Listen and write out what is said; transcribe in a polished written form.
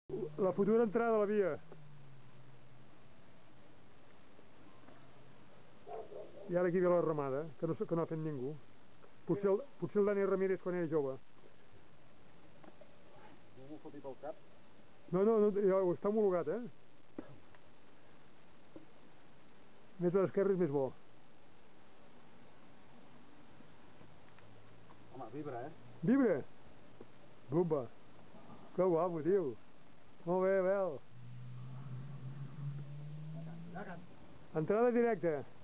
La futura entrada a la via. I ara aquí ve la remada, que no ha fet ningú. Potser el Dani Ramírez quan era jove. No m'ho foti pel cap. No, ja està homologat, Més a l'esquerra és més bo. Home, vibra, Vibra? Bumba. Que guapo, tio. Molt bé, Abel. Entrada directa.